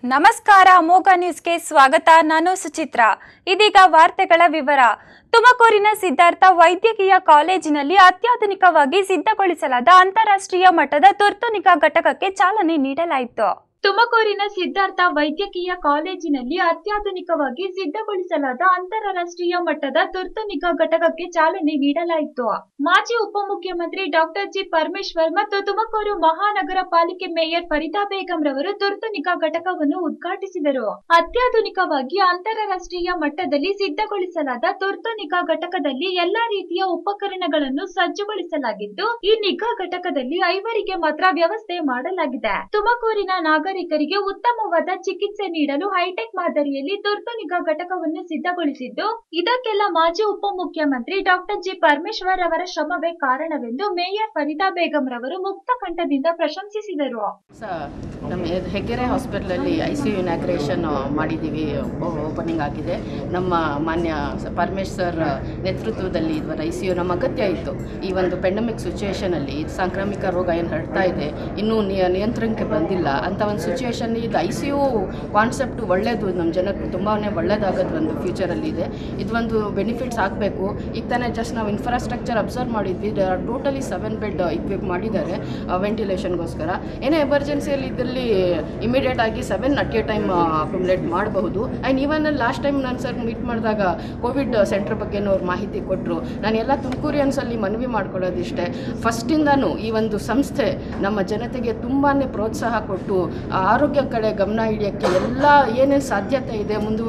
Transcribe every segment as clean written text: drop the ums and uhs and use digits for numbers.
ನಮಸ್ಕಾರ ಅಮೋಘ ನ್ಯೂಸ್ಗೆ ಸ್ವಾಗತ. ನಾನು ಸುಚಿತ್ರಾ. ಇದೀಗ ವಾರ್ತೆಗಳ ವಿವರ. ತುಮಕೂರಿನ ಸಿದ್ಧಾರ್ಥ ವೈದ್ಯಕೀಯ ಕಾಲೇಜಿನಲ್ಲಿ ಅತ್ಯಾಧುನಿಕವಾಗಿ ಸಿದ್ಧಗೊಳಿಸಲಾದ ಅಂತಾರಾಷ್ಟ್ರೀಯ ಮಟ್ಟದ ತುರ್ತು ನಿಗಾ ಘಟಕಕ್ಕೆ ಚಾಲನೆ ನೀಡಲಾಯಿತು. ತುಮಕೂರಿನ ಸಿದ್ಧಾರ್ಥ ವೈದ್ಯಕೀಯ ಕಾಲೇಜಿನಲ್ಲಿ ಅತ್ಯಾಧುನಿಕವಾಗಿ ಸಿದ್ಧಗೊಳಿಸಲಾದ ಅಂತಾರಾಷ್ಟ್ರೀಯ ಮಟ್ಟದ ತುರ್ತು ನಿಗಾ ಘಟಕಕ್ಕೆ ಚಾಲನೆ ನೀಡಲಾಯಿತು. ಮಾಜಿ ಉಪಮುಖ್ಯಮಂತ್ರಿ ಡಾಕ್ಟರ್ ಜಿ ಪರಮೇಶ್ವರ್ ಮತ್ತು ತುಮಕೂರು ಮಹಾನಗರ ಪಾಲಿಕೆ ಮೇಯರ್ ಫರೀದಾ ಬೇಗಂ ರವರು ತುರ್ತು ನಿಗಾ ಘಟಕವನ್ನು ಉದ್ಘಾಟಿಸಿದರು. ಅತ್ಯಾಧುನಿಕವಾಗಿ ಅಂತಾರಾಷ್ಟ್ರೀಯ ಮಟ್ಟದಲ್ಲಿ ಸಿದ್ಧಗೊಳಿಸಲಾದ ತುರ್ತು ನಿಗಾ ಘಟಕದಲ್ಲಿ ಎಲ್ಲಾ ರೀತಿಯ ಉಪಕರಣಗಳನ್ನು ಸಜ್ಜುಗೊಳಿಸಲಾಗಿದ್ದು, ಈ ನಿಗಾ ಘಟಕದಲ್ಲಿ 5 ಮಾತ್ರ ವ್ಯವಸ್ಥೆ ಮಾಡಲಾಗಿದೆ. ತುಮಕೂರಿನ ನಾಗರಿಕರಿಗೆ ಉತ್ತಮವಾದ ಚಿಕಿತ್ಸೆ ನೀಡಲು ಹೈಟೆಕ್ ಮಾದರಿಯಲ್ಲಿ ತುರ್ತು ನಿಗಾ ಘಟಕವನ್ನು ಸಿದ್ಧಗೊಳಿಸಿದ್ದು, ಇದಕ್ಕೆಲ್ಲ ಮಾಜಿ ಉಪಮುಖ್ಯಮಂತ್ರಿ ಡಾಕ್ಟರ್ ಜಿ ಪರಮೇಶ್ವರ್ ಅವರ ಶ್ರಮವೇ ಕಾರಣವೆಂದು ಮೇಯರ್ ಫರೀದಾ ಬೇಗಂ ರವರು ಮುಕ್ತ ಕಂಠದಿಂದ ಪ್ರಶಂಸಿಸಿದರು. ನಮ್ಮ ಹೆಗ್ಗೆರೆ ಹಾಸ್ಪಿಟಲ್ ಅಲ್ಲಿ ICU ಇನಾಗ್ರೇಷನ್ ಮಾಡಿದ್ದೀವಿ, ಓಪನಿಂಗ್ ಆಗಿದೆ. ನಮ್ಮ ಮಾನ್ಯ ಪರಮೇಶ್ವರ್ ನೇತೃತ್ವದಲ್ಲಿ ಇದರ ICU ನಮ್ಮ ಅಗತ್ಯ ಇತ್ತು. ಈ ಒಂದು ಪೆಂಡಮಿಕ್ ಸಿಚುವೇಶನ್ ಅಲ್ಲಿ ಸಾಂಕ್ರಾಮಿಕ ರೋಗ ಏನು ಹರಡ್ತಾ ಇದೆ, ಇನ್ನೂ ನಿಯಂತ್ರಣಕ್ಕೆ ಬಂದಿಲ್ಲ ಅಂತ ಒಂದು ಸಿಚುವೇಶನ್ ಇದು ICU ಕಾನ್ಸೆಪ್ಟ್ ಒಳ್ಳೆಯದು, ನಮ್ಮ ಜನಕ್ಕೆ ತುಂಬಾ ಒಳ್ಳೆಯದಾಗೋದು ಒಂದು ಫ್ಯೂಚರಲ್ಲಿ ಇದೆ. ಇದು ಒಂದು ಬೆನಿಫಿಟ್ಸ್ ಆಗಬೇಕು. ಈಗ ತಾನೇ ಜಸ್ಟ್ ನಾವು ಇನ್ಫ್ರಾಸ್ಟ್ರಕ್ಚರ್ ಅಬ್ಸರ್ವ್ ಮಾಡಿದ್ವಿ, ಟೋಟಲಿ 7 ಬೆಡ್ ಇಕ್ವಿಪ್ ಮಾಡಿದ್ದಾರೆ ವೆಂಟಿಲೇಷನ್ಗೋಸ್ಕರ. ಏನೇ ಎಮರ್ಜೆನ್ಸಿಯಲ್ಲಿ ಇದರಲ್ಲಿ ಇಮಿಡಿಯೇಟ್ ಆಗಿ 7 ಅಟ್ ಎ ಟೈಮ್ ಅಕ್ಯುಮುಲೇಟ್ ಮಾಡಬಹುದು. ಆ್ಯಂಡ್ ಈವನ್ ಲಾಸ್ಟ್ ಟೈಮ್ ನಾನು ಸರ್ ಮೀಟ್ ಮಾಡಿದಾಗ ಕೋವಿಡ್ ಸೆಂಟರ್ ಬಗ್ಗೆನೂ ಅವ್ರು ಮಾಹಿತಿ ಕೊಟ್ಟರು. ನಾನು ಎಲ್ಲ ತುಮಕೂರಿಯನ್ಸಲ್ಲಿ ಮನವಿ ಮಾಡ್ಕೊಳ್ಳೋದಿಷ್ಟೇ, ಫಸ್ಟಿಂದನೂ ಈ ಒಂದು ಸಂಸ್ಥೆ ನಮ್ಮ ಜನತೆಗೆ ತುಂಬಾ ಪ್ರೋತ್ಸಾಹ ಕೊಟ್ಟು ಆರೋಗ್ಯ ಕಡೆ ಗಮನ ಹಿಡಿಯೋಕ್ಕೆ ಎಲ್ಲ ಏನೇನು ಸಾಧ್ಯತೆ ಇದೆ, ಮುಂದೆ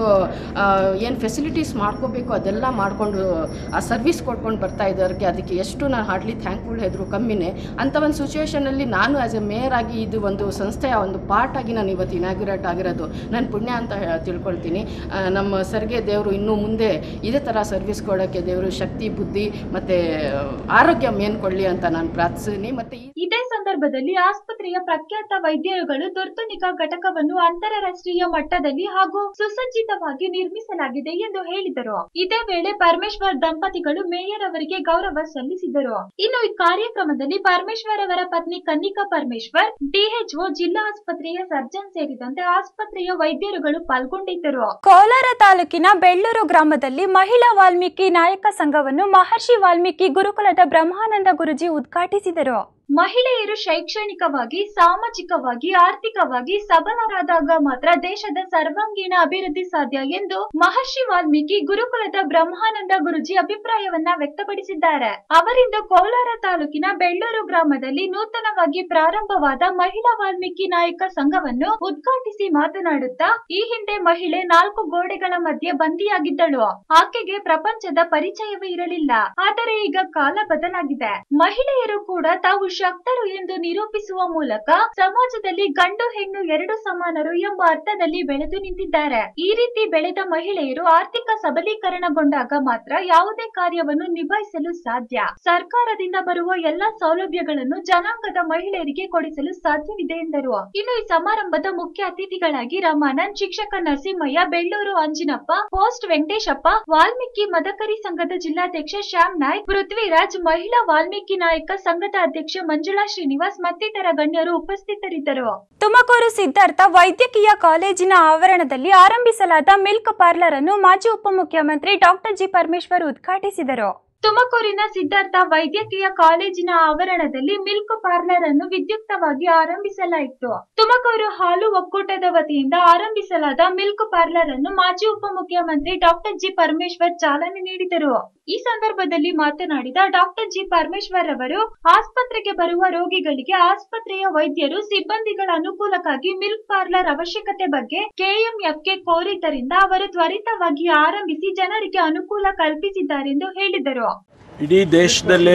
ಏನು ಫೆಸಿಲಿಟೀಸ್ ಮಾಡ್ಕೋಬೇಕು ಅದೆಲ್ಲ ಮಾಡಿಕೊಂಡು ಆ ಸರ್ವಿಸ್ ಕೊಟ್ಕೊಂಡು ಬರ್ತಾ ಇದ್ದವ್ರಿಗೆ ಅದಕ್ಕೆ ಎಷ್ಟು ನಾನು ಹಾರ್ಡ್ಲಿ ಥ್ಯಾಂಕ್ಫುಲ್ ಹೆದ್ರು ಕಮ್ಮಿನೇ. ಅಂಥ ಒಂದು ಸಿಚುವೇಷನಲ್ಲಿ ನಾನು ಆ್ಯಸ್ ಎ ಮೇಯರ್ ಆಗಿ ಇದು ಒಂದು ಸಂಸ್ಥೆಯ ಒಂದು ಪಾರ್ಟ್ ಆಗಿ ನಾನು ಇವತ್ತು ಇನಾಗ್ರೇಟ್ ಆಗಿರೋದು ನನ್ನ ಪುಣ್ಯ ಅಂತ ತಿಳ್ಕೊಳ್ತೀನಿ. ನಮ್ಮ ಸರ್ಗೆ ದೇವರು ಇನ್ನೂ ಮುಂದೆ ಇದೇ ಥರ ಸರ್ವಿಸ್ ಕೊಡೋಕ್ಕೆ ದೇವರು ಶಕ್ತಿ, ಬುದ್ಧಿ ಮತ್ತು ಆರೋಗ್ಯ ಮೇನ್ ಕೊಡಲಿ ಅಂತ ನಾನು ಪ್ರಾರ್ಥಿಸ್ತೀನಿ. ಮತ್ತು ಇದೇ ಸಂದರ್ಭದಲ್ಲಿ ಆಸ್ಪತ್ರೆಯ ಪ್ರಖ್ಯಾತ ವೈದ್ಯರುಗಳು ತುರ್ತು ನಿಗಾ ಘಟಕವನ್ನು ಅಂತಾರಾಷ್ಟ್ರೀಯ ಮಟ್ಟದಲ್ಲಿ ಹಾಗೂ ಸುಸಜ್ಜಿತವಾಗಿ ನಿರ್ಮಿಸಲಾಗಿದೆ ಎಂದು ಹೇಳಿದರು. ಇದೇ ವೇಳೆ ಪರಮೇಶ್ವರ್ ದಂಪತಿಗಳು ಮೇಯರ್ ಅವರಿಗೆ ಗೌರವ ಸಲ್ಲಿಸಿದರು. ಇನ್ನು ಈ ಕಾರ್ಯಕ್ರಮದಲ್ಲಿ ಪರಮೇಶ್ವರ್ ಅವರ ಪತ್ನಿ ಕನ್ನಿಕಾ ಪರಮೇಶ್ವರ್, DHO, ಜಿಲ್ಲಾ ಆಸ್ಪತ್ರೆಯ ಸರ್ಜನ್ ಸೇರಿದಂತೆ ಆಸ್ಪತ್ರೆಯ ವೈದ್ಯರುಗಳು ಪಾಲ್ಗೊಂಡಿದ್ದರು. ಕೋಲಾರ ತಾಲೂಕಿನ ಬೆಳ್ಳೂರು ಗ್ರಾಮದಲ್ಲಿ ಮಹಿಳಾ ವಾಲ್ಮೀಕಿ ನಾಯಕ ಸಂಘವನ್ನು ಮಹರ್ಷಿ ವಾಲ್ಮೀಕಿ ಗುರುಕುಲದ ಬ್ರಹ್ಮಾನಂದ ಗುರೂಜಿ ಉದ್ಘಾಟಿಸಿದರು. ಮಹಿಳೆಯರು ಶೈಕ್ಷಣಿಕವಾಗಿ, ಸಾಮಾಜಿಕವಾಗಿ, ಆರ್ಥಿಕವಾಗಿ ಸಬಲರಾದಾಗ ಮಾತ್ರ ದೇಶದ ಸರ್ವಾಂಗೀಣ ಅಭಿವೃದ್ಧಿ ಸಾಧ್ಯ ಎಂದು ಮಹರ್ಷಿ ವಾಲ್ಮೀಕಿ ಗುರುಕುಲದ ಬ್ರಹ್ಮಾನಂದ ಗುರೂಜಿ ಅಭಿಪ್ರಾಯವನ್ನ ವ್ಯಕ್ತಪಡಿಸಿದ್ದಾರೆ. ಅವರಿಂದು ಕೋಲಾರ ತಾಲೂಕಿನ ಬೆಳ್ಳೂರು ಗ್ರಾಮದಲ್ಲಿ ನೂತನವಾಗಿ ಪ್ರಾರಂಭವಾದ ಮಹಿಳಾ ವಾಲ್ಮೀಕಿ ನಾಯಕ ಸಂಘವನ್ನು ಉದ್ಘಾಟಿಸಿ ಮಾತನಾಡುತ್ತಾ, ಈ ಹಿಂದೆ ಮಹಿಳೆ 4 ಗೋಡೆಗಳ ಮಧ್ಯೆ ಬಂದಿಯಾಗಿದ್ದಳು. ಆಕೆಗೆ ಪ್ರಪಂಚದ ಪರಿಚಯವೇ ಇರಲಿಲ್ಲ. ಆದರೆ ಈಗ ಕಾಲ ಬದಲಾಗಿದೆ. ಮಹಿಳೆಯರು ಕೂಡ ತಾವು ಶಕ್ತರು ಎಂದು ನಿರೂಪಿಸುವ ಮೂಲಕ ಸಮಾಜದಲ್ಲಿ ಗಂಡು ಹೆಣ್ಣು 2 ಸಮಾನರು ಎಂಬ ಅರ್ಥದಲ್ಲಿ ಬೆಳೆದು ನಿಂತಿದ್ದಾರೆ. ಈ ರೀತಿ ಬೆಳೆದ ಮಹಿಳೆಯರು ಆರ್ಥಿಕ ಸಬಲೀಕರಣಗೊಂಡಾಗ ಮಾತ್ರ ಯಾವುದೇ ಕಾರ್ಯವನ್ನು ನಿಭಾಯಿಸಲು ಸಾಧ್ಯ. ಸರ್ಕಾರದಿಂದ ಬರುವ ಎಲ್ಲಾ ಸೌಲಭ್ಯಗಳನ್ನು ಜನಾಂಗದ ಮಹಿಳೆಯರಿಗೆ ಕೊಡಿಸಲು ಸಾಧ್ಯವಿದೆ ಎಂದರು. ಇನ್ನು ಈ ಸಮಾರಂಭದ ಮುಖ್ಯ ಅತಿಥಿಗಳಾಗಿ ರಮಾನಂದ್, ಶಿಕ್ಷಕ ನರಸಿಂಹಯ್ಯ, ಬೆಳ್ಳೂರು ಅಂಜಿನಪ್ಪ, ಪೋಸ್ಟ್ ವೆಂಕಟೇಶಪ್ಪ, ವಾಲ್ಮೀಕಿ ಮದಕರಿ ಸಂಘದ ಜಿಲ್ಲಾಧ್ಯಕ್ಷ ಶ್ಯಾಮ್ ನಾಯ್ಕ್, ಪೃಥ್ವಿರಾಜ್, ಮಹಿಳಾ ವಾಲ್ಮೀಕಿ ನಾಯಕ ಸಂಘದ ಅಧ್ಯಕ್ಷ ಮಂಜುಳಾ ಶ್ರೀನಿವಾಸ್ ಮತ್ತಿತರ ಗಣ್ಯರು ಉಪಸ್ಥಿತರಿದ್ದರು. ತುಮಕೂರು ಸಿದ್ಧಾರ್ಥ ವೈದ್ಯಕೀಯ ಕಾಲೇಜಿನ ಆವರಣದಲ್ಲಿ ಆರಂಭಿಸಲಾದ ಮಿಲ್ಕ್ ಪಾರ್ಲರ್ ಅನ್ನು ಮಾಜಿ ಉಪಮುಖ್ಯಮಂತ್ರಿ ಡಾಕ್ಟರ್ ಜಿ ಪರಮೇಶ್ವರ್ ಉದ್ಘಾಟಿಸಿದರು. ತುಮಕೂರಿನ ಸಿದ್ಧಾರ್ಥ ವೈದ್ಯಕೀಯ ಕಾಲೇಜಿನ ಆವರಣದಲ್ಲಿ ಮಿಲ್ಕ್ ಪಾರ್ಲರ್ ಅನ್ನು ವಿದ್ಯುಕ್ತವಾಗಿ ಆರಂಭಿಸಲಾಯಿತು. ತುಮಕೂರು ಹಾಲು ಒಕ್ಕೂಟದ ವತಿಯಿಂದ ಆರಂಭಿಸಲಾದ ಮಿಲ್ಕ್ ಪಾರ್ಲರ್ ಅನ್ನು ಮಾಜಿ ಉಪಮುಖ್ಯಮಂತ್ರಿ ಡಾಕ್ಟರ್ ಜಿ ಪರಮೇಶ್ವರ್ ಚಾಲನೆ ನೀಡಿದರು. ಈ ಸಂದರ್ಭದಲ್ಲಿ ಮಾತನಾಡಿದ ಡಾಕ್ಟರ್ ಜಿ ಪರಮೇಶ್ವರ್ ಅವರು, ಆಸ್ಪತ್ರೆಗೆ ಬರುವ ರೋಗಿಗಳಿಗೆ ಆಸ್ಪತ್ರೆಯ ವೈದ್ಯರು, ಸಿಬ್ಬಂದಿಗಳ ಅನುಕೂಲಕ್ಕಾಗಿ ಮಿಲ್ಕ್ ಪಾರ್ಲರ್ ಅವಶ್ಯಕತೆ ಬಗ್ಗೆ KMFK ಕೋರಿದ್ದರಿಂದ ಅವರು ತ್ವರಿತವಾಗಿ ಆರಂಭಿಸಿ ಜನರಿಗೆ ಅನುಕೂಲ ಕಲ್ಪಿಸಿದ್ದಾರೆಂದು ಹೇಳಿದರು. ಇಡೀ ದೇಶದಲ್ಲೇ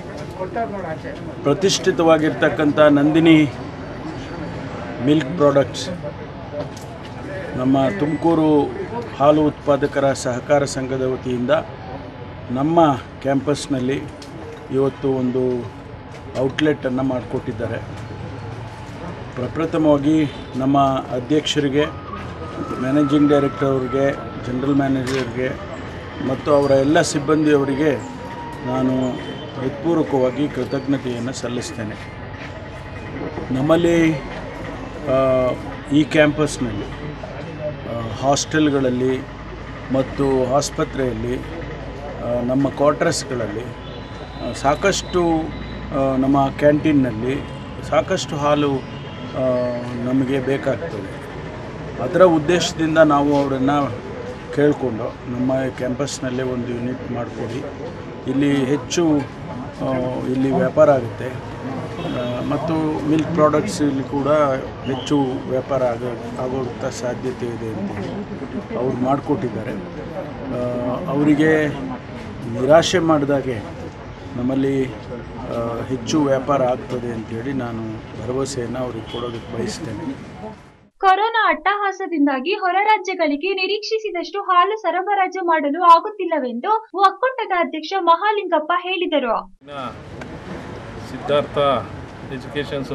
ಪ್ರತಿಷ್ಠಿತವಾಗಿರ್ತಕ್ಕಂಥ ನಂದಿನಿ ಮಿಲ್ಕ್ ಪ್ರಾಡಕ್ಟ್ಸ್ ನಮ್ಮ ತುಮಕೂರು ಹಾಲು ಉತ್ಪಾದಕರ ಸಹಕಾರ ಸಂಘದ ವತಿಯಿಂದ ನಮ್ಮ ಕ್ಯಾಂಪಸ್ನಲ್ಲಿ ಇವತ್ತು ಒಂದು ಔಟ್ಲೆಟನ್ನು ಮಾಡಿಕೊಟ್ಟಿದ್ದಾರೆ. ಪ್ರಪ್ರಥಮವಾಗಿ ನಮ್ಮ ಅಧ್ಯಕ್ಷರಿಗೆ, ಮ್ಯಾನೇಜಿಂಗ್ ಡೈರೆಕ್ಟರ್ ಅವರಿಗೆ, ಜನರಲ್ ಮ್ಯಾನೇಜರ್ಗೆ ಮತ್ತು ಅವರ ಎಲ್ಲ ಸಿಬ್ಬಂದಿಯವರಿಗೆ ನಾನು ಹೃತ್ಪೂರ್ವಕವಾಗಿ ಕೃತಜ್ಞತೆಯನ್ನು ಸಲ್ಲಿಸ್ತೇನೆ. ನಮ್ಮಲ್ಲಿ ಈ ಕ್ಯಾಂಪಸ್ನಲ್ಲಿ ಹಾಸ್ಟೆಲ್ಗಳಲ್ಲಿ ಮತ್ತು ಆಸ್ಪತ್ರೆಯಲ್ಲಿ ನಮ್ಮ ಕ್ವಾರ್ಟರ್ಸ್ಗಳಲ್ಲಿ ಸಾಕಷ್ಟು ನಮ್ಮ ಕ್ಯಾಂಟೀನ್ನಲ್ಲಿ ಸಾಕಷ್ಟು ಹಾಲು ನಮಗೆ ಬೇಕಾಗ್ತದೆ. ಅದರ ಉದ್ದೇಶದಿಂದ ನಾವು ಅವರನ್ನು ಕೇಳಿಕೊಂಡು ನಮ್ಮ ಕ್ಯಾಂಪಸ್ನಲ್ಲೇ ಒಂದು ಯೂನಿಟ್ ಮಾಡಿಕೊಡಿ, ಇಲ್ಲಿ ಹೆಚ್ಚು ಇಲ್ಲಿ ವ್ಯಾಪಾರ ಆಗುತ್ತೆ ಮತ್ತು ಮಿಲ್ಕ್ ಪ್ರಾಡಕ್ಟ್ಸ್ ಇಲ್ಲಿ ಕೂಡ ಹೆಚ್ಚು ವ್ಯಾಪಾರ ಆಗೋಂಥ ಸಾಧ್ಯತೆ ಇದೆ ಅಂತೇಳಿ ಅವ್ರು ಮಾಡಿಕೊಟ್ಟಿದ್ದಾರೆ. ಅವರಿಗೆ ನಿರಾಶೆ ಮಾಡಿದಾಗೆ ನಮ್ಮಲ್ಲಿ ಹೆಚ್ಚು ವ್ಯಾಪಾರ ಆಗ್ತದೆ ಅಂತೇಳಿ ನಾನು ಭರವಸೆಯನ್ನು ಅವ್ರಿಗೆ ಕೊಡೋದಕ್ಕೆ ಬಯಸ್ತೇನೆ. ಕೊರೋನಾ ಅಟ್ಟಹಾಸದಿಂದಾಗಿ ಹೊರ ರಾಜ್ಯಗಳಿಗೆ ನಿರೀಕ್ಷಿಸಿದಷ್ಟು ಹಾಲು ಸರಬರಾಜು ಮಾಡಲು ಆಗುತ್ತಿಲ್ಲವೆಂದು ಒಕ್ಕೂಟದ ಅಧ್ಯಕ್ಷ ಮಹಾಲಿಂಗಪ್ಪ ಹೇಳಿದರು. ಸಿದ್ಧಾರ್ಥ ಎಜುಕೇಷನ್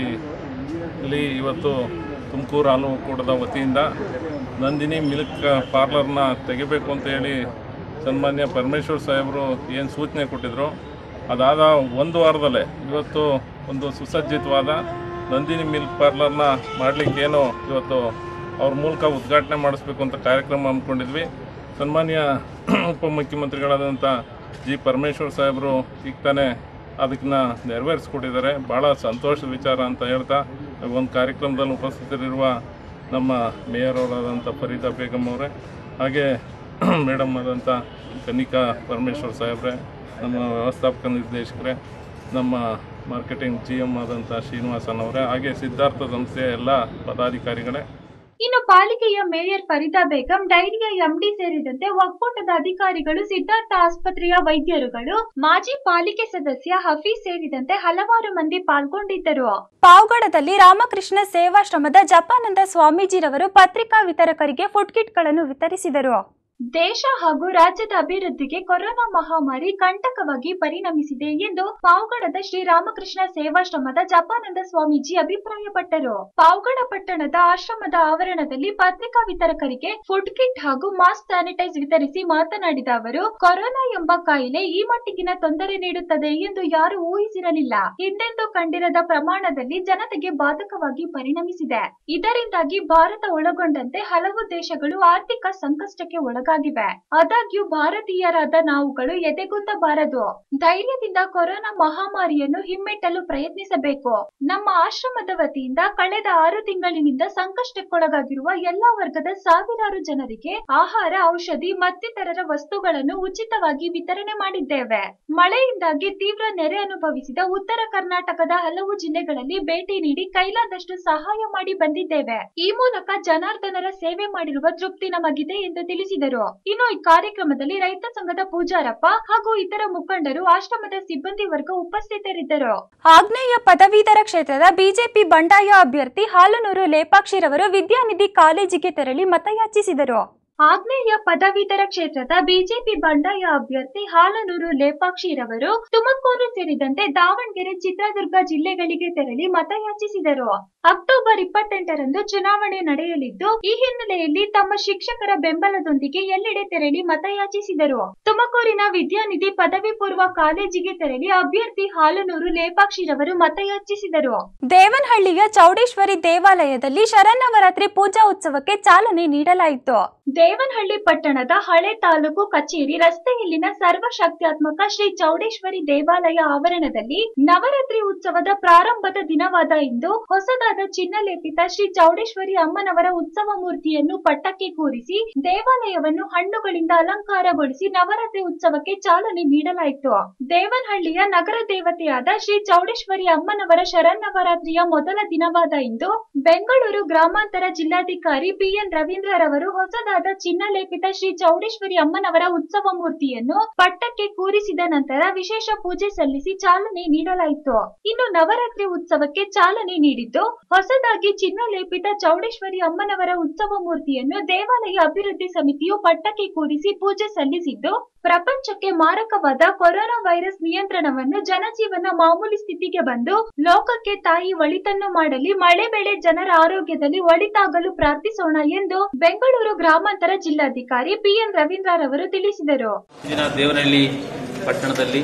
ಸೊಸೈಟಿಲಿ ಇವತ್ತು ತುಮಕೂರು ಹಾಲು ಒಕ್ಕೂಟದ ವತಿಯಿಂದ ನಂದಿನಿ ಮಿಲ್ಕ್ ಪಾರ್ಲರ್ನ ತೆಗಿಬೇಕು ಅಂತ ಹೇಳಿ ಸನ್ಮಾನ್ಯ ಪರಮೇಶ್ವರ್ ಸಾಹೇಬರು ಏನು ಸೂಚನೆ ಕೊಟ್ಟಿದ್ರು, ಅದಾದ ಒಂದು ವಾರದಲ್ಲೇ ಇವತ್ತು ಒಂದು ಸುಸಜ್ಜಿತವಾದ ನಂದಿನಿ ಮಿಲ್ಕ್ ಪಾರ್ಲರ್ನ ಮಾಡಲಿಕ್ಕೇನೋ ಇವತ್ತು ಅವ್ರ ಮೂಲಕ ಉದ್ಘಾಟನೆ ಮಾಡಿಸ್ಬೇಕು ಅಂತ ಕಾರ್ಯಕ್ರಮ ಹಮ್ಮಿಕೊಂಡಿದ್ವಿ. ಸನ್ಮಾನ್ಯ ಉಪಮುಖ್ಯಮಂತ್ರಿಗಳಾದಂಥ ಜಿ ಪರಮೇಶ್ವರ್ ಸಾಹೇಬರು ಈಗ ತಾನೇ ಅದನ್ನ ನೆರವೇರಿಸ್ಕೊಟ್ಟಿದ್ದಾರೆ. ಭಾಳ ಸಂತೋಷದ ವಿಚಾರ ಅಂತ ಹೇಳ್ತಾ ಒಂದು ಕಾರ್ಯಕ್ರಮದಲ್ಲಿ ಉಪಸ್ಥಿತರಿರುವ ನಮ್ಮ ಮೇಯರ್ ಅವರಾದಂಥ ಫರೀದಾ ಬೇಗಮ್ ಅವರೇ, ಹಾಗೆ ಮೇಡಮ್ ಆದಂಥ ಕನಿಕಾ ಪರಮೇಶ್ವರ್ ಸಾಹೇಬ್ರೆ, ನಮ್ಮ ವ್ಯವಸ್ಥಾಪಕ ನಿರ್ದೇಶಕರೇ, ನಮ್ಮ ಮಾರ್ಕೆಟಿಂಗ್ GM ಆದಂಥ ಶ್ರೀನಿವಾಸನ್ ಅವರೇ, ಹಾಗೆ ಸಿದ್ಧಾರ್ಥ ಸಂಸ್ಥೆಯ ಎಲ್ಲ ಪದಾಧಿಕಾರಿಗಳೇ. ಇನ್ನು ಪಾಲಿಕೆಯ ಮೇಯರ್ ಫರೀದಾ ಬೇಗಂ, ಡೈರಿಯ MD ಸೇರಿದಂತೆ ಒಕ್ಕೂಟದ ಅಧಿಕಾರಿಗಳು, ಸಿದ್ಧಾರ್ಥ ಆಸ್ಪತ್ರೆಯ ವೈದ್ಯರುಗಳು, ಮಾಜಿ ಪಾಲಿಕೆ ಸದಸ್ಯ ಹಫೀಜ್ ಸೇರಿದಂತೆ ಹಲವಾರು ಮಂದಿ ಪಾಲ್ಗೊಂಡಿದ್ದರು. ಪಾವಗಡದಲ್ಲಿ ರಾಮಕೃಷ್ಣ ಸೇವಾಶ್ರಮದ ಜಪಾನಂದ ಸ್ವಾಮೀಜಿರವರು ಪತ್ರಿಕಾ ವಿತರಕರಿಗೆ ಫುಡ್ ಕಿಟ್ಗಳನ್ನು ವಿತರಿಸಿದರು. ದೇಶ ಹಾಗೂ ರಾಜ್ಯದ ಅಭಿವೃದ್ಧಿಗೆ ಕೊರೋನಾ ಮಹಾಮಾರಿ ಕಂಟಕವಾಗಿ ಪರಿಣಮಿಸಿದೆ ಎಂದು ಪಾವಗಡದ ಶ್ರೀರಾಮಕೃಷ್ಣ ಸೇವಾಶ್ರಮದ ಜಪಾನಂದ ಸ್ವಾಮೀಜಿ ಅಭಿಪ್ರಾಯಪಟ್ಟರು. ಪಾವಗಡ ಪಟ್ಟಣದ ಆಶ್ರಮದ ಆವರಣದಲ್ಲಿ ಪತ್ರಿಕಾ ವಿತರಕರಿಗೆ ಫುಡ್ ಕಿಟ್ ಹಾಗೂ ಮಾಸ್ಕ್ ಸ್ಯಾನಿಟೈಸ್ ವಿತರಿಸಿ ಮಾತನಾಡಿದ ಅವರು, ಕೊರೋನಾ ಎಂಬ ಕಾಯಿಲೆ ಈ ಮಟ್ಟಿಗಿನ ತೊಂದರೆ ನೀಡುತ್ತದೆ ಎಂದು ಯಾರು ಊಹಿಸಿರಲಿಲ್ಲ. ಹಿಂದೆಂದೂ ಕಂಡಿರದ ಪ್ರಮಾಣದಲ್ಲಿ ಜನತೆಗೆ ಬಾಧಕವಾಗಿ ಪರಿಣಮಿಸಿದೆ. ಇದರಿಂದಾಗಿ ಭಾರತ ಒಳಗೊಂಡಂತೆ ಹಲವು ದೇಶಗಳು ಆರ್ಥಿಕ ಸಂಕಷ್ಟಕ್ಕೆ ಒಳಗಾಗಿವೆ. ಆದಾಗ್ಯೂ ಭಾರತೀಯರಾದ ನಾವುಗಳು ಎದೆಗುಂದಬಾರದು. ಧೈರ್ಯದಿಂದ ಕೊರೋನಾ ಮಹಾಮಾರಿಯನ್ನು ಹಿಮ್ಮೆಟ್ಟಲು ಪ್ರಯತ್ನಿಸಬೇಕು. ನಮ್ಮ ಆಶ್ರಮದ ವತಿಯಿಂದ ಕಳೆದ 6 ತಿಂಗಳಿನಿಂದ ಸಂಕಷ್ಟಕ್ಕೊಳಗಾಗಿರುವ ಎಲ್ಲಾ ವರ್ಗದ ಸಾವಿರಾರು ಜನರಿಗೆ ಆಹಾರ, ಔಷಧಿ ಮತ್ತಿತರರ ವಸ್ತುಗಳನ್ನು ಉಚಿತವಾಗಿ ವಿತರಣೆ ಮಾಡಿದ್ದೇವೆ. ಮಳೆಯಿಂದಾಗಿ ತೀವ್ರ ನೆರೆ ಅನುಭವಿಸಿದ ಉತ್ತರ ಕರ್ನಾಟಕದ ಹಲವು ಜಿಲ್ಲೆಗಳಲ್ಲಿ ಭೇಟಿ ನೀಡಿ ಕೈಲಾದಷ್ಟು ಸಹಾಯ ಮಾಡಿ ಬಂದಿದ್ದೇವೆ. ಈ ಮೂಲಕ ಜನಾರ್ದನರ ಸೇವೆ ಮಾಡಿರುವ ತೃಪ್ತಿ ನಮಗಿದೆ ಎಂದು ತಿಳಿಸಿದರು. ಇನ್ನು ಈ ಕಾರ್ಯಕ್ರಮದಲ್ಲಿ ರೈತ ಸಂಘದ ಪೂಜಾರಪ್ಪ ಹಾಗೂ ಇತರ ಮುಖಂಡರು, ಆಶ್ರಮದ ಸಿಬ್ಬಂದಿ ವರ್ಗ ಉಪಸ್ಥಿತರಿದ್ದರು. ಆಗ್ನೇಯ ಪದವೀಧರ ಕ್ಷೇತ್ರದ ಬಿಜೆಪಿ ಬಂಡಾಯ ಅಭ್ಯರ್ಥಿ ಹಾಲನೂರು ಲೇಪಾಕ್ಷಿರವರು ವಿದ್ಯಾನಿಧಿ ಕಾಲೇಜಿಗೆ ತೆರಳಿ ಮತಯಾಚಿಸಿದರು. ಆಗ್ನೇಯ ಪದವೀಧರ ಕ್ಷೇತ್ರದ ಬಿಜೆಪಿ ಬಂಡಾಯ ಅಭ್ಯರ್ಥಿ ಹಾಲನೂರು ಲೇಪಾಕ್ಷಿರವರು ತುಮಕೂರು ಸೇರಿದಂತೆ ದಾವಣಗೆರೆ, ಚಿತ್ರದುರ್ಗ ಜಿಲ್ಲೆಗಳಿಗೆ ತೆರಳಿ ಮತಯಾಚಿಸಿದರು. ಅಕ್ಟೋಬರ್ 28ರಂದು ಚುನಾವಣೆ ನಡೆಯಲಿದ್ದು, ಈ ಹಿನ್ನೆಲೆಯಲ್ಲಿ ತಮ್ಮ ಶಿಕ್ಷಕರ ಬೆಂಬಲದೊಂದಿಗೆ ಎಲ್ಲೆಡೆ ತೆರಳಿ ಮತಯಾಚಿಸಿದರು. ತುಮಕೂರಿನ ವಿದ್ಯಾನಿಧಿ ಪದವಿ ಪೂರ್ವ ಕಾಲೇಜಿಗೆ ತೆರಳಿ ಅಭ್ಯರ್ಥಿ ಹಾಲನೂರು ಲೇಪಾಕ್ಷಿರವರು ಮತಯಾಚಿಸಿದರು. ದೇವನಹಳ್ಳಿಯ ಚೌಡೇಶ್ವರಿ ದೇವಾಲಯದಲ್ಲಿ ಶರನ್ನವರಾತ್ರಿ ಪೂಜಾ ಉತ್ಸವಕ್ಕೆ ಚಾಲನೆ ನೀಡಲಾಯಿತು. ದೇವನಹಳ್ಳಿ ಪಟ್ಟಣದ ಹಳೆ ತಾಲೂಕು ಕಚೇರಿ ರಸ್ತೆಯಲ್ಲಿನ ಸರ್ವಶಕ್ತ್ಯಾತ್ಮಕ ಶ್ರೀ ಚೌಡೇಶ್ವರಿ ದೇವಾಲಯ ಆವರಣದಲ್ಲಿ ನವರಾತ್ರಿ ಉತ್ಸವದ ಪ್ರಾರಂಭದ ದಿನವಾದ ಇಂದು ಹೊಸದಾದ ಚಿನ್ನಲೇಪಿತ ಶ್ರೀ ಚೌಡೇಶ್ವರಿ ಅಮ್ಮನವರ ಉತ್ಸವ ಮೂರ್ತಿಯನ್ನು ಪಟ್ಟಕ್ಕೆ ಕೂರಿಸಿ ದೇವಾಲಯವನ್ನು ಹಣ್ಣುಗಳಿಂದ ಅಲಂಕಾರಗೊಳಿಸಿ ನವರಾತ್ರಿ ಉತ್ಸವಕ್ಕೆ ಚಾಲನೆ ನೀಡಲಾಯಿತು. ದೇವನಹಳ್ಳಿಯ ನಗರ ದೇವತೆಯಾದ ಶ್ರೀ ಚೌಡೇಶ್ವರಿ ಅಮ್ಮನವರ ಶರನ್ನವರಾತ್ರಿಯ ಮೊದಲ ದಿನವಾದ ಇಂದು ಬೆಂಗಳೂರು ಗ್ರಾಮಾಂತರ ಜಿಲ್ಲಾಧಿಕಾರಿ PN ರವೀಂದ್ರರವರು ಹೊಸದಾದ ಚಿನ್ನಲೇಪಿತ ಶ್ರೀ ಚೌಡೇಶ್ವರಿ ಅಮ್ಮನವರ ಉತ್ಸವ ಮೂರ್ತಿಯನ್ನು ಪಟ್ಟಕ್ಕೆ ಕೂರಿಸಿದ ನಂತರ ವಿಶೇಷ ಪೂಜೆ ಸಲ್ಲಿಸಿ ಚಾಲನೆ ನೀಡಲಾಯಿತು. ಇನ್ನು ನವರಾತ್ರಿ ಉತ್ಸವಕ್ಕೆ ಚಾಲನೆ ನೀಡಿದ್ದು, ಹೊಸದಾಗಿ ಚಿನ್ನಲೇಪಿತ ಚೌಡೇಶ್ವರಿ ಅಮ್ಮನವರ ಉತ್ಸವ ಮೂರ್ತಿಯನ್ನು ದೇವಾಲಯ ಅಭಿವೃದ್ಧಿ ಸಮಿತಿಯು ಪಟ್ಟಕ್ಕೆ ಕೂರಿಸಿ ಪೂಜೆ ಸಲ್ಲಿಸಿದ್ದು, ಪ್ರಪಂಚಕ್ಕೆ ಮಾರಕವಾದ ಕೊರೋನಾ ವೈರಸ್ ನಿಯಂತ್ರಣವನ್ನು, ಜನಜೀವನ ಮಾಮೂಲಿ ಸ್ಥಿತಿಗೆ ಬಂದು ಲೋಕಕ್ಕೆ ತಾಯಿ ಒಳಿತನ್ನು ಮಾಡಲಿ, ಮಳೆ ಬೆಳೆ ಜನರ ಆರೋಗ್ಯದಲ್ಲಿ ಒಳಿತಾಗಲು ಪ್ರಾರ್ಥಿಸೋಣ ಎಂದು ಬೆಂಗಳೂರು ಗ್ರಾಮಾಂತರ ಜಿಲ್ಲಾಧಿಕಾರಿ PN ರವೀಂದ್ರರವರು ತಿಳಿಸಿದರು. ದೇವನಹಳ್ಳಿ ಪಟ್ಟಣದಲ್ಲಿ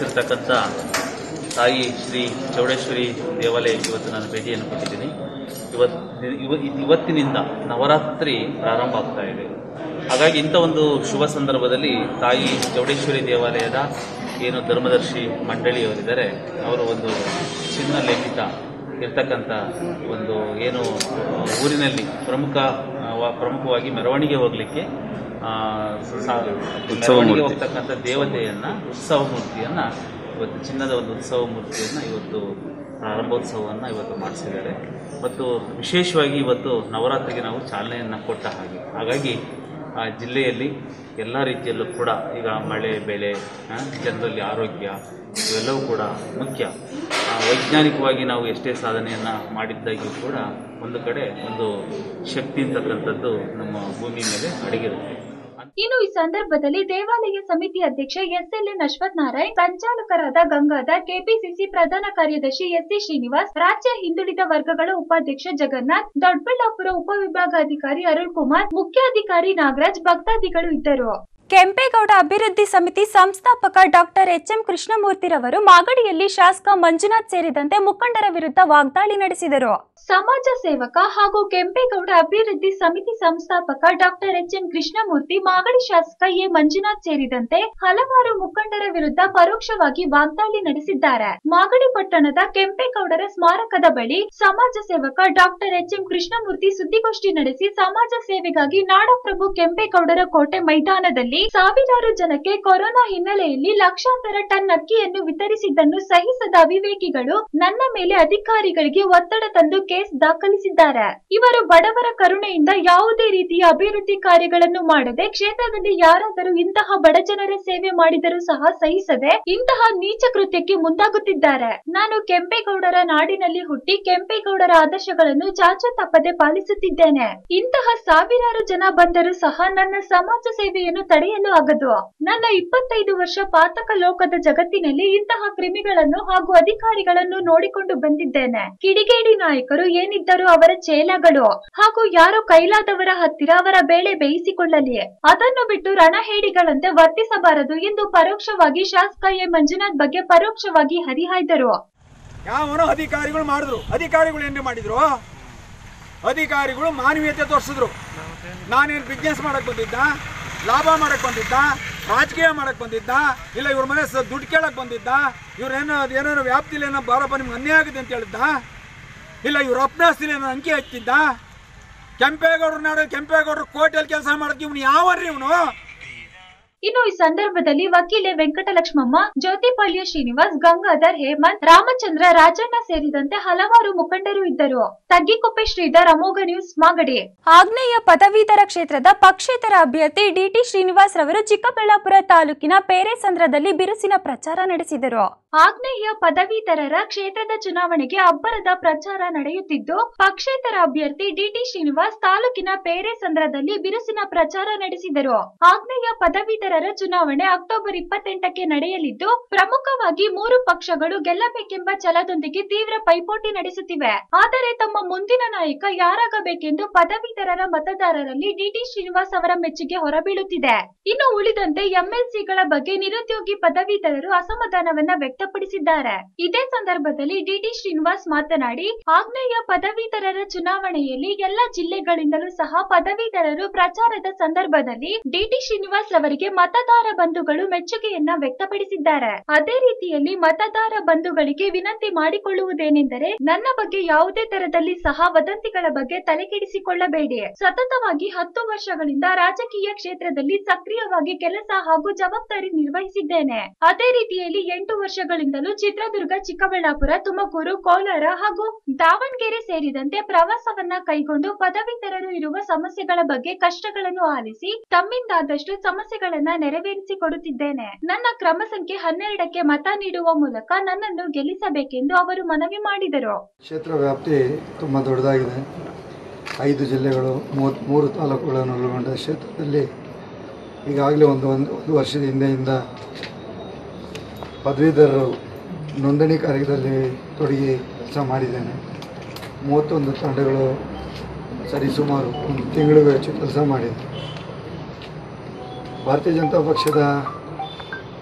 ನೆಲೆಸಿರ್ತಕ್ಕಂಥ ತಾಯಿ ಶ್ರೀ ಚೌಡೇಶ್ವರಿ ದೇವಾಲಯಕ್ಕೆ ಇವತ್ತು ನಾನು ಭೇಟಿಯನ್ನು ಕೊಟ್ಟಿದ್ದೀನಿ. ಇವತ್ತಿನಿಂದ ನವರಾತ್ರಿ ಪ್ರಾರಂಭ ಆಗ್ತಾ ಇದೆ. ಹಾಗಾಗಿ ಇಂಥ ಒಂದು ಶುಭ ಸಂದರ್ಭದಲ್ಲಿ ತಾಯಿ ಚೌಡೇಶ್ವರಿ ದೇವಾಲಯದ ಏನು ಧರ್ಮದರ್ಶಿ ಮಂಡಳಿಯವರಿದ್ದಾರೆ, ಅವರು ಒಂದು ಚಿನ್ನ ಲೇಖಿತ ಇರ್ತಕ್ಕಂಥ ಒಂದು ಏನು ಊರಿನಲ್ಲಿ ಪ್ರಮುಖವಾಗಿ ಮೆರವಣಿಗೆ ಹೋಗಲಿಕ್ಕೆ ಮೆರವಣಿಗೆ ಹೋಗ್ತಕ್ಕಂಥ ದೇವತೆಯನ್ನು, ಉತ್ಸವ ಮೂರ್ತಿಯನ್ನು, ಇವತ್ತು ಚಿನ್ನದ ಒಂದು ಉತ್ಸವ ಮೂರ್ತಿಯನ್ನು ಇವತ್ತು ಪ್ರಾರಂಭೋತ್ಸವವನ್ನು ಇವತ್ತು ಮಾಡಿಸಿದ್ದಾರೆ. ಮತ್ತು ವಿಶೇಷವಾಗಿ ಇವತ್ತು ನವರಾತ್ರಿಗೆ ನಾವು ಚಾಲನೆಯನ್ನು ಕೊಟ್ಟ ಹಾಗಾಗಿ ಜಿಲ್ಲೆಯಲ್ಲಿ ಎಲ್ಲ ರೀತಿಯಲ್ಲೂ ಕೂಡ ಈಗ ಮಳೆ, ಬೆಳೆ, ಜನರಲ್ಲಿ ಆರೋಗ್ಯ ಇವೆಲ್ಲವೂ ಕೂಡ ಮುಖ್ಯ. ವೈಜ್ಞಾನಿಕವಾಗಿ ನಾವು ಎಷ್ಟೇ ಸಾಧನೆಯನ್ನು ಮಾಡಿದ್ದಾಗಿಯೂ ಕೂಡ ಒಂದು ಕಡೆ ಒಂದು ಶಕ್ತಿ ಅಂತಕ್ಕಂಥದ್ದು ನಮ್ಮ ಭೂಮಿ ಮೇಲೆ ಅಡಗಿರುತ್ತೆ. ಇನ್ನು ಈ ಸಂದರ್ಭದಲ್ಲಿ ದೇವಾಲಯ ಸಮಿತಿ ಅಧ್ಯಕ್ಷ SLN ಅಶ್ವಥ್ ನಾರಾಯಣ್, ಸಂಚಾಲಕರಾದ ಗಂಗಾಧರ್, ಕೆಪಿಸಿಸಿ ಪ್ರಧಾನ ಕಾರ್ಯದರ್ಶಿ SC ಶ್ರೀನಿವಾಸ್, ರಾಜ್ಯ ಹಿಂದುಳಿದ ವರ್ಗಗಳ ಉಪಾಧ್ಯಕ್ಷ ಜಗನ್ನಾಥ್, ದೊಡ್ಡಬಳ್ಳಾಪುರ ಉಪವಿಭಾಗಾಧಿಕಾರಿ ಅರುಳ್ ಕುಮಾರ್, ಮುಖ್ಯಾಧಿಕಾರಿ ನಾಗರಾಜ್, ಭಕ್ತಾದಿಗಳು ಇದ್ದರು. ಕೆಂಪೇಗೌಡ ಅಭಿವೃದ್ಧಿ ಸಮಿತಿ ಸಂಸ್ಥಾಪಕ ಡಾಕ್ಟರ್ HM ಕೃಷ್ಣಮೂರ್ತಿರವರು ಮಾಗಡಿಯಲ್ಲಿ ಶಾಸಕ ಮಂಜುನಾಥ್ ಸೇರಿದಂತೆ ಮುಖಂಡರ ವಿರುದ್ಧ ವಾಗ್ದಾಳಿ ನಡೆಸಿದರು. ಸಮಾಜ ಸೇವಕ ಹಾಗೂ ಕೆಂಪೇಗೌಡ ಅಭಿವೃದ್ಧಿ ಸಮಿತಿ ಸಂಸ್ಥಾಪಕ ಡಾಕ್ಟರ್ HM ಕೃಷ್ಣಮೂರ್ತಿ, ಮಾಗಡಿ ಶಾಸಕ ಎ ಮಂಜುನಾಥ್ ಸೇರಿದಂತೆ ಹಲವಾರು ಮುಖಂಡರ ವಿರುದ್ಧ ಪರೋಕ್ಷವಾಗಿ ವಾಗ್ದಾಳಿ ನಡೆಸಿದ್ದಾರೆ. ಮಾಗಡಿ ಪಟ್ಟಣದ ಕೆಂಪೇಗೌಡರ ಸ್ಮಾರಕದ ಬಳಿ ಸಮಾಜ ಸೇವಕ ಡಾಕ್ಟರ್ HM ಕೃಷ್ಣಮೂರ್ತಿ ಸುದ್ದಿಗೋಷ್ಠಿ ನಡೆಸಿ, ಸಮಾಜ ಸೇವೆಗಾಗಿ ನಾಡಪ್ರಭು ಕೆಂಪೇಗೌಡರ ಕೋಟೆ ಮೈದಾನದಲ್ಲಿ ಸಾವಿರಾರು ಜನಕ್ಕೆ ಕೊರೋನಾ ಹಿನ್ನೆಲೆಯಲ್ಲಿ ಲಕ್ಷಾಂತರ ಟನ್ ಅಕ್ಕಿಯನ್ನು ವಿತರಿಸಿದ್ದನ್ನು ಸಹಿಸದ ಅವಿವೇಕಿಗಳು ನನ್ನ ಮೇಲೆ ಅಧಿಕಾರಿಗಳಿಗೆ ಒತ್ತಡ ತಂದು ಕೇಸ್ ದಾಖಲಿಸಿದ್ದಾರೆ. ಇವರು ಬಡವರ ಕರುಣೆಯಿಂದ ಯಾವುದೇ ರೀತಿಯ ಅಭಿವೃದ್ಧಿ ಕಾರ್ಯಗಳನ್ನು ಮಾಡದೆ ಕ್ಷೇತ್ರದಲ್ಲಿ ಯಾರಾದರೂ ಇಂತಹ ಬಡಜನರ ಸೇವೆ ಮಾಡಿದರೂ ಸಹ ಸಹಿಸದೆ ಇಂತಹ ನೀಚ ಕೃತ್ಯಕ್ಕೆ ಮುಂದಾಗುತ್ತಿದ್ದಾರೆ. ನಾನು ಕೆಂಪೇಗೌಡರ ನಾಡಿನಲ್ಲಿ ಹುಟ್ಟಿ ಕೆಂಪೇಗೌಡರ ಆದರ್ಶಗಳನ್ನು ಚಾಚು ತಪ್ಪದೆ ಪಾಲಿಸುತ್ತಿದ್ದೇನೆ. ಇಂತಹ ಸಾವಿರಾರು ಜನ ಬಂದರೂ ಸಹ ನನ್ನ ಸಮಾಜ ಸೇವೆಯನ್ನು ತಡೆಯಲು ಆಗದು. ನನ್ನ 25 ವರ್ಷ ಪಾತಕ ಲೋಕದ ಜಗತ್ತಿನಲ್ಲಿ ಇಂತಹ ಕ್ರಿಮಿಗಳನ್ನು ಹಾಗೂ ಅಧಿಕಾರಿಗಳನ್ನು ನೋಡಿಕೊಂಡು ಬಂದಿದ್ದೇನೆ. ಕಿಡಿಗೇಡಿ ನಾಯಕರು ಏನಿದ್ದರೂ ಅವರ ಚೇಲಗಳು ಹಾಗೂ ಯಾರು ಕೈಲಾದವರ ಹತ್ತಿರ ಅವರ ಬೇಳೆ ಬೇಯಿಸಿಕೊಳ್ಳಲಿ, ಅದನ್ನು ಬಿಟ್ಟು ರಣಹೇಡಿಗಳಂತೆ ವರ್ತಿಸಬಾರದು ಎಂದು ಪರೋಕ್ಷವಾಗಿ ಶಾಸಕ ಎ ಮಂಜುನಾಥ್ ಬಗ್ಗೆ ಪರೋಕ್ಷವಾಗಿ ಹರಿಹಾಯ್ದರು. ಯಾವನೋ ಅಧಿಕಾರಿಗಳು ಮಾಡಿದ್ರು, ಅಧಿಕಾರಿಗಳು ಏನು ಮಾಡಿದ್ರು? ಅಧಿಕಾರಿಗಳು ಮಾನವೀಯತೆ ತೋರಿಸಿದ್ರು. ನಾನೇನು ಬಿಸ್ನೆಸ್ ಮಾಡಕ್ ಬಂದಿದ್ದ, ಲಾಭ ಮಾಡಕ್ ಬಂದಿದ್ದ, ರಾಜಕೀಯ ಮಾಡಕ್ ಬಂದಿದ್ದ, ಇಲ್ಲ ಇವ್ರ ಮನೆ ದುಡ್ಡು ಕೇಳಕ್ ಬಂದಿದ್ದ, ಇವ್ರೇನೋ ವ್ಯಾಪ್ತಿಲಿ ಏನೋ ಬಾರಪ್ಪ ನಿಮ್ಗೆ ಅನ್ಯಾಯ ಆಗಿದೆ ಅಂತ ಹೇಳಿದ್ದ, ಇಲ್ಲ ಇವ್ರ ಅಪ್ನಾಸ್ತಿಲಿ ಏನೋ ಅಂಕಿ ಹಚ್ತಿದ್ದ. ಕೆಂಪೇಗೌಡರು ನಾಡು ಕೆಂಪೇಗೌಡರು ಕೋಟೆಯಲ್ಲಿ ಕೆಲಸ ಮಾಡೋದಕ್ಕೆ ಇವನು ಯಾವನ್ರಿ ಇವನು? ಇನ್ನು ಈ ಸಂದರ್ಭದಲ್ಲಿ ವಕೀಲೆ ವೆಂಕಟಲಕ್ಷ್ಮಮ್ಮ, ಜ್ಯೋತಿಪಳ್ಳಿಯ ಶ್ರೀನಿವಾಸ್, ಗಂಗಾಧರ್, ಹೇಮಂತ್, ರಾಮಚಂದ್ರ, ರಾಜಣ್ಣ ಸೇರಿದಂತೆ ಹಲವಾರು ಮುಖಂಡರು ಇದ್ದರು. ತಗ್ಗಿಕೊಪ್ಪೆ ಶ್ರೀಧರ್, ಅಮೋಘ ನ್ಯೂಸ್, ಮಾಗಡಿ. ಆಗ್ನೇಯ ಪದವೀಧರ ಕ್ಷೇತ್ರದ ಪಕ್ಷೇತರ ಅಭ್ಯರ್ಥಿ DT ಶ್ರೀನಿವಾಸ್ ರವರು ಚಿಕ್ಕಬಳ್ಳಾಪುರ ತಾಲೂಕಿನ ಪೇರೆಸಂದ್ರದಲ್ಲಿ ಬಿರುಸಿನ ಪ್ರಚಾರ ನಡೆಸಿದರು. ಆಗ್ನೇಯ ಪದವೀಧರರ ಕ್ಷೇತ್ರದ ಚುನಾವಣೆಗೆ ಅಬ್ಬರದ ಪ್ರಚಾರ ನಡೆಯುತ್ತಿದ್ದು, ಪಕ್ಷೇತರ ಅಭ್ಯರ್ಥಿ DT ಶ್ರೀನಿವಾಸ್ ತಾಲೂಕಿನ ಪೇರೆಸಂದ್ರದಲ್ಲಿ ಬಿರುಸಿನ ಪ್ರಚಾರ ನಡೆಸಿದರು. ಆಗ್ನೇಯ ಪದವೀಧರರ ಚುನಾವಣೆ ಅಕ್ಟೋಬರ್ 28ಕ್ಕೆ ನಡೆಯಲಿದ್ದು, ಪ್ರಮುಖವಾಗಿ 3 ಪಕ್ಷಗಳು ಗೆಲ್ಲಬೇಕೆಂಬ ಛಲದೊಂದಿಗೆ ತೀವ್ರ ಪೈಪೋಟಿ ನಡೆಸುತ್ತಿವೆ. ಆದರೆ ತಮ್ಮ ಮುಂದಿನ ನಾಯಕ ಯಾರಾಗಬೇಕೆಂದು ಪದವೀಧರರ ಮತದಾರರಲ್ಲಿ DT ಶ್ರೀನಿವಾಸ್ ಅವರ ಮೆಚ್ಚುಗೆ ಹೊರಬೀಳುತ್ತಿದೆ. ಇನ್ನು ಉಳಿದಂತೆ MLCಗಳ ಬಗ್ಗೆ ನಿರುದ್ಯೋಗಿ ಪದವೀಧರರು ಅಸಮಾಧಾನವನ್ನ ವ್ಯಕ್ತಪಡಿಸಿದ್ದಾರೆ. ಇದೇ ಸಂದರ್ಭದಲ್ಲಿ DT ಶ್ರೀನಿವಾಸ್ ಮಾತನಾಡಿ, ಆಗ್ನೇಯ ಪದವೀಧರರ ಚುನಾವಣೆಯಲ್ಲಿ ಎಲ್ಲ ಜಿಲ್ಲೆಗಳಿಂದಲೂ ಸಹ ಪದವೀಧರರು ಪ್ರಚಾರದ ಸಂದರ್ಭದಲ್ಲಿ DT ಶ್ರೀನಿವಾಸ್ ಅವರಿಗೆ ಮತದಾರ ಬಂಧುಗಳು ಮೆಚ್ಚುಗೆಯನ್ನ ವ್ಯಕ್ತಪಡಿಸಿದ್ದಾರೆ. ಅದೇ ರೀತಿಯಲ್ಲಿ ಮತದಾರ ಬಂಧುಗಳಿಗೆ ವಿನಂತಿ ಮಾಡಿಕೊಳ್ಳುವುದೇನೆಂದರೆ, ನನ್ನ ಬಗ್ಗೆ ಯಾವುದೇ ತರದಲ್ಲಿ ಸಹ ವದಂತಿಗಳ ಬಗ್ಗೆ ತಲೆಕೆಡಿಸಿಕೊಳ್ಳಬೇಡಿ. ಸತತವಾಗಿ 10 ವರ್ಷಗಳಿಂದ ರಾಜಕೀಯ ಕ್ಷೇತ್ರದಲ್ಲಿ ಸಕ್ರಿಯವಾಗಿ ಕೆಲಸ ಹಾಗೂ ಜವಾಬ್ದಾರಿ ನಿರ್ವಹಿಸಿದ್ದೇನೆ. ಅದೇ ರೀತಿಯಲ್ಲಿ 8 ವರ್ಷಗಳಿಂದಲೂ ಚಿತ್ರದುರ್ಗ, ಚಿಕ್ಕಬಳ್ಳಾಪುರ, ತುಮಕೂರು, ಕೋಲಾರ ಹಾಗೂ ದಾವಣಗೆರೆ ಸೇರಿದಂತೆ ಪ್ರವಾಸವನ್ನ ಕೈಗೊಂಡು ಪದವೀಧರರು ಇರುವ ಸಮಸ್ಯೆಗಳ ಬಗ್ಗೆ ಕಷ್ಟಗಳನ್ನು ಆಲಿಸಿ ತಮ್ಮಿಂದಾದಷ್ಟು ಸಮಸ್ಯೆಗಳನ್ನ ನೆರವೇರಿಸಿಕೊಡುತ್ತಿದ್ದೇನೆ. ನನ್ನ ಕ್ರಮ ಸಂಖ್ಯೆ 12ಕ್ಕೆ ಮತ ನೀಡುವ ಮೂಲಕ ನನ್ನನ್ನು ಗೆಲ್ಲಿಸಬೇಕೆಂದು ಅವರು ಮನವಿ ಮಾಡಿದರು. ಕ್ಷೇತ್ರ ವ್ಯಾಪ್ತಿ ತುಂಬ ದೊಡ್ಡದಾಗಿದೆ. 5 ಜಿಲ್ಲೆಗಳು, 33 ತಾಲೂಕುಗಳನ್ನು ಒಳಗೊಂಡ ಕ್ಷೇತ್ರದಲ್ಲಿ ಈಗಾಗಲೇ ಒಂದು ವರ್ಷದ ಹಿಂದೆಯಿಂದ ಪದವೀಧರರು ನೋಂದಣಿ ಕಾರ್ಯದಲ್ಲಿ ತೊಡಗಿ ಕೆಲಸ ಮಾಡಿದ್ದೇನೆ. 31 ತಂಡಗಳು ಸರಿಸುಮಾರು 1 ತಿಂಗಳಿಗೂ ಹೆಚ್ಚು ಕೆಲಸ ಮಾಡಿದೆ. ಭಾರತೀಯ ಜನತಾ ಪಕ್ಷದ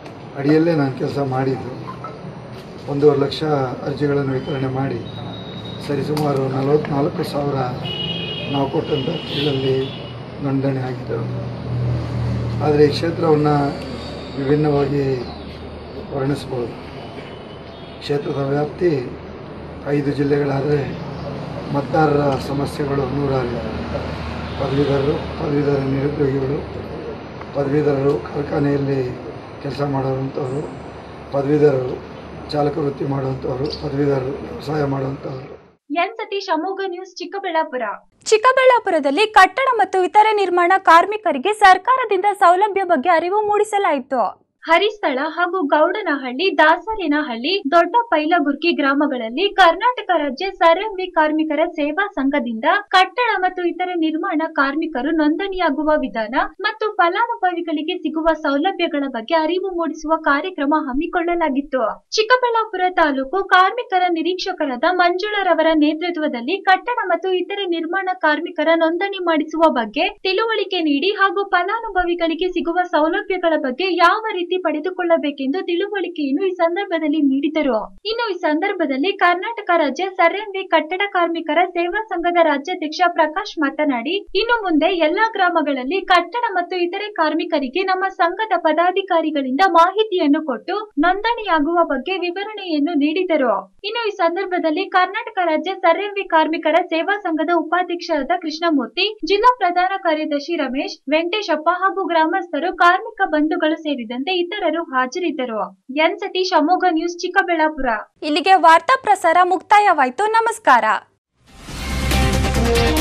ಅಡಿಯಲ್ಲೇ ನಾನು ಕೆಲಸ ಮಾಡಿದ್ದು. 1.5 ಲಕ್ಷ ಅರ್ಜಿಗಳನ್ನು ವಿತರಣೆ ಮಾಡಿ ಸರಿಸುಮಾರು 44,000 ನಾವು ಕೊಟ್ಟಂಥ ಅರ್ಜಿಗಳಲ್ಲಿ ನೋಂದಣಿ ಆಗಿದ್ದವು. ಆದರೆ ಈ ಕ್ಷೇತ್ರವನ್ನು ವಿಭಿನ್ನವಾಗಿ ವರ್ಣಿಸ್ಬೋದು. ಕ್ಷೇತ್ರದ ವ್ಯಾಪ್ತಿ 5 ಜಿಲ್ಲೆಗಳಾದರೆ ಮತದಾರರ ಸಮಸ್ಯೆಗಳು 106. ಪದವೀಧರ ನಿರುದ್ಯೋಗಿಗಳು, ಪದವೀಧರರು ಕಾರ್ಖಾನೆಯಲ್ಲಿ ಕೆಲಸ ಮಾಡುವಂಥವರು, ಪದವೀಧರರು ಚಾಲಕ ವೃತ್ತಿ ಮಾಡುವಂಥವರು, ಪದವೀಧರರು ವ್ಯವಸಾಯ ಮಾಡುವಂಥವರು. ಎನ್ ಸತೀಶ್, ಅಮೋಘ ನ್ಯೂಸ್, ಚಿಕ್ಕಬಳ್ಳಾಪುರ. ಚಿಕ್ಕಬಳ್ಳಾಪುರದಲ್ಲಿ ಕಟ್ಟಡ ಮತ್ತು ಇತರೆ ನಿರ್ಮಾಣ ಕಾರ್ಮಿಕರಿಗೆ ಸರ್ಕಾರದಿಂದ ಸೌಲಭ್ಯ ಬಗ್ಗೆ ಅರಿವು ಮೂಡಿಸಲಾಯಿತು. ಹರಿಸ್ಥಳ ಹಾಗೂ ಗೌಡನಹಳ್ಳಿ, ದಾಸರೇನಹಳ್ಳಿ, ದೊಡ್ಡ ಪೈಲಗುರ್ಕಿ ಗ್ರಾಮಗಳಲ್ಲಿ ಕರ್ನಾಟಕ ರಾಜ್ಯ ಸರ್ಎಂವಿ ಕಾರ್ಮಿಕರ ಸೇವಾ ಸಂಘದಿಂದ ಕಟ್ಟಡ ಮತ್ತು ಇತರೆ ನಿರ್ಮಾಣ ಕಾರ್ಮಿಕರು ನೋಂದಣಿಯಾಗುವ ವಿಧಾನ ಮತ್ತು ಫಲಾನುಭವಿಗಳಿಗೆ ಸಿಗುವ ಸೌಲಭ್ಯಗಳ ಬಗ್ಗೆ ಅರಿವು ಮೂಡಿಸುವ ಕಾರ್ಯಕ್ರಮ ಹಮ್ಮಿಕೊಳ್ಳಲಾಗಿತ್ತು. ಚಿಕ್ಕಬಳ್ಳಾಪುರ ತಾಲೂಕು ಕಾರ್ಮಿಕರ ನಿರೀಕ್ಷಕರಾದ ಮಂಜುಳರವರ ನೇತೃತ್ವದಲ್ಲಿ ಕಟ್ಟಡ ಮತ್ತು ಇತರೆ ನಿರ್ಮಾಣ ಕಾರ್ಮಿಕರ ನೋಂದಣಿ ಮಾಡಿಸುವ ಬಗ್ಗೆ ತಿಳುವಳಿಕೆ ನೀಡಿ ಹಾಗೂ ಫಲಾನುಭವಿಗಳಿಗೆ ಸಿಗುವ ಸೌಲಭ್ಯಗಳ ಬಗ್ಗೆ ಯಾವ ರೀತಿ ಪಡೆದುಕೊಳ್ಳಬೇಕೆಂದು ತಿಳುವಳಿಕೆಯನ್ನು ಈ ಸಂದರ್ಭದಲ್ಲಿ ನೀಡಿದರು. ಇನ್ನು ಈ ಸಂದರ್ಭದಲ್ಲಿ ಕರ್ನಾಟಕ ರಾಜ್ಯ ಸರ್ಎಂವಿ ಕಟ್ಟಡ ಕಾರ್ಮಿಕರ ಸೇವಾ ಸಂಘದ ರಾಜ್ಯಾಧ್ಯಕ್ಷ ಪ್ರಕಾಶ್ ಮಾತನಾಡಿ, ಇನ್ನು ಮುಂದೆ ಎಲ್ಲಾ ಗ್ರಾಮಗಳಲ್ಲಿ ಕಟ್ಟಡ ಮತ್ತು ಇತರೆ ಕಾರ್ಮಿಕರಿಗೆ ನಮ್ಮ ಸಂಘದ ಪದಾಧಿಕಾರಿಗಳಿಂದ ಮಾಹಿತಿಯನ್ನು ಕೊಟ್ಟು ನೋಂದಣಿಯಾಗುವ ಬಗ್ಗೆ ವಿವರಣೆಯನ್ನು ನೀಡಿದರು. ಇನ್ನು ಈ ಸಂದರ್ಭದಲ್ಲಿ ಕರ್ನಾಟಕ ರಾಜ್ಯ ಸರ್ಎಂವಿ ಕಾರ್ಮಿಕರ ಸೇವಾ ಸಂಘದ ಉಪಾಧ್ಯಕ್ಷರಾದ ಕೃಷ್ಣಮೂರ್ತಿ, ಜಿಲ್ಲಾ ಪ್ರಧಾನ ಕಾರ್ಯದರ್ಶಿ ರಮೇಶ್, ವೆಂಕಟೇಶಪ್ಪ ಹಾಗೂ ಗ್ರಾಮಸ್ಥರು, ಕಾರ್ಮಿಕ ಬಂಧುಗಳು ಸೇರಿದಂತೆ ಇತರರು ಹಾಜರಿದ್ದರು. ಎನ್ ಸತೀಶ್, ಅಮೋಘ ನ್ಯೂಸ್, ಚಿಕ್ಕಬಳ್ಳಾಪುರ. ಇಲ್ಲಿಗೆ ವಾರ್ತಾ ಪ್ರಸಾರ ಮುಕ್ತಾಯವಾಯಿತು. ನಮಸ್ಕಾರ.